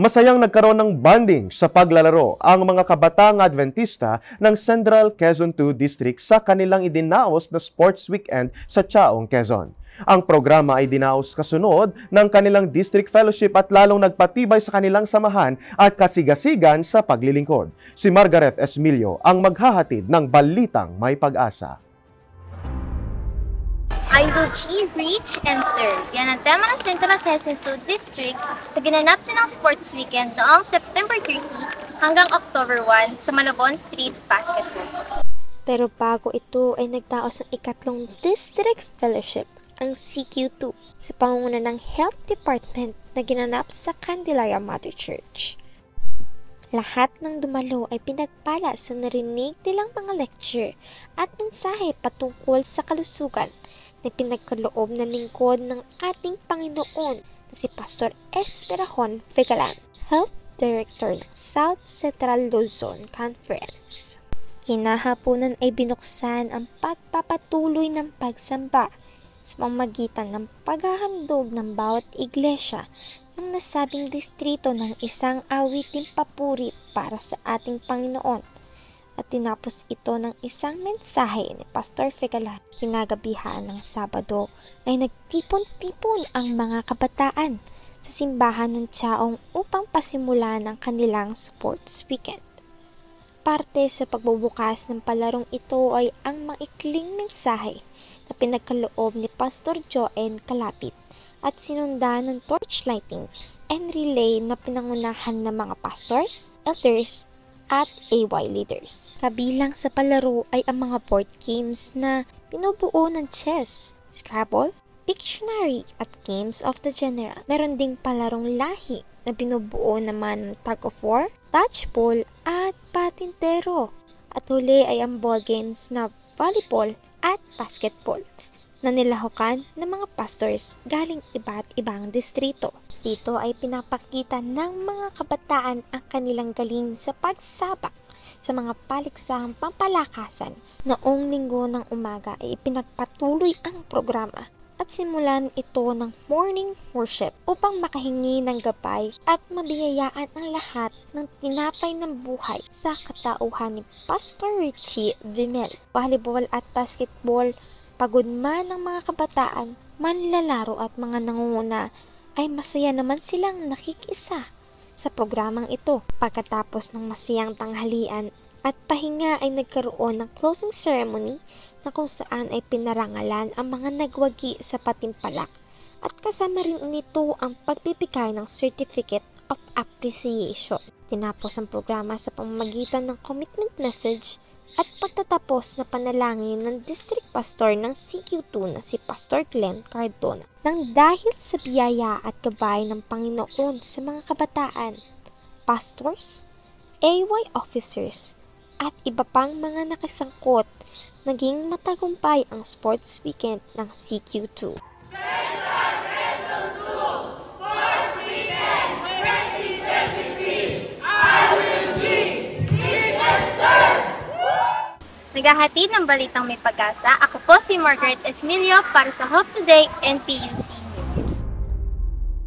Masayang nagkaroon ng bonding sa paglalaro ang mga kabataang Adventista ng Central Quezon II District sa kanilang idinaos na Sports Weekend sa Chaong, Quezon. Ang programa ay dinaos kasunod ng kanilang district fellowship at lalong nagpatibay sa kanilang samahan at kasigasigan sa paglilingkod. Si Margaret Esmilio ang maghahatid ng balitang may pag-asa. I will achieve, reach, and serve. Yan ang tema ng Central Quezon II District sa ginanap nilang Sports Weekend noong September 30 hanggang October 1 sa Malabon Street Basketball. Pero bago ito ay nagdaos ng ikatlong District Fellowship, ang CQ2, sa pangunguna ng Health Department na ginanap sa Candelaria Mother Church. Lahat ng dumalo ay pinagpala sa narinig nilang mga lecture at mensahe patungkol sa kalusugan na pinagkaloob na lingkod ng ating Panginoon na si Pastor Esperajon Vegalan, Health Director ng South Central Luzon Conference. Kinahaponan ay binuksan ang pagpapatuloy ng pagsamba sa pamamagitan ng paghahandog ng bawat iglesia ng nasabing distrito ng isang awiting papuri para sa ating Panginoon. At tinapos ito ng isang mensahe ni Pastor Vegalan. Kinagabihan ng Sabado ay nagtipon-tipon ang mga kabataan sa simbahan ng Chaong upang pasimulan ang kanilang sports weekend. Parte sa pagbubukas ng palarong ito ay ang maikling mensahe na pinagkaloob ni Pastor Joen Kalapit at sinundan ng torchlighting and relay na pinangunahan ng mga pastors, elders, at AY leaders. Kabilang sa palaro ay ang mga board games na pinubuo ng chess, Scrabble, Pictionary at Games of the General. Meron ding palarong lahi na binubuo naman ng tug of war, dodgeball at patintero. At huli ay ang ball games na volleyball at basketball na nilahukan ng mga pastors galing iba't ibang distrito. Dito ay pinapakita ng mga kabataan ang kanilang galing sa pagsabak sa mga paliksahang pampalakasan. Noong linggo ng umaga ay ipinagpatuloy ang programa at simulan ito ng morning worship upang makahingi ng gabay at mabiyayaan ang lahat ng tinapay ng buhay sa katauhan ni Pastor Richie Vimel. Volleyball at basketball, pagod man ng mga kabataan, manlalaro at mga nangunguna, ay masaya naman silang nakikisa sa programang ito. Pagkatapos ng masayang tanghalian at pahinga ay nagkaroon ng closing ceremony na kung saan ay pinarangalan ang mga nagwagi sa patimpalak at kasama rin nito ang pagbibigay ng Certificate of Appreciation. Tinapos ang programa sa pamamagitan ng commitment message at pagtatapos na panalangin ng District Pastor ng CQ2 na si Pastor Glenn Cardona. Nang dahil sa biyaya at gabay ng Panginoon sa mga kabataan, pastors, AY officers, at iba pang mga nakasangkot, naging matagumpay ang sports weekend ng CQ2. Naghahatid ng balitang may pag-asa, ako po si Margaret Esmilio para sa Hope Today NPUC.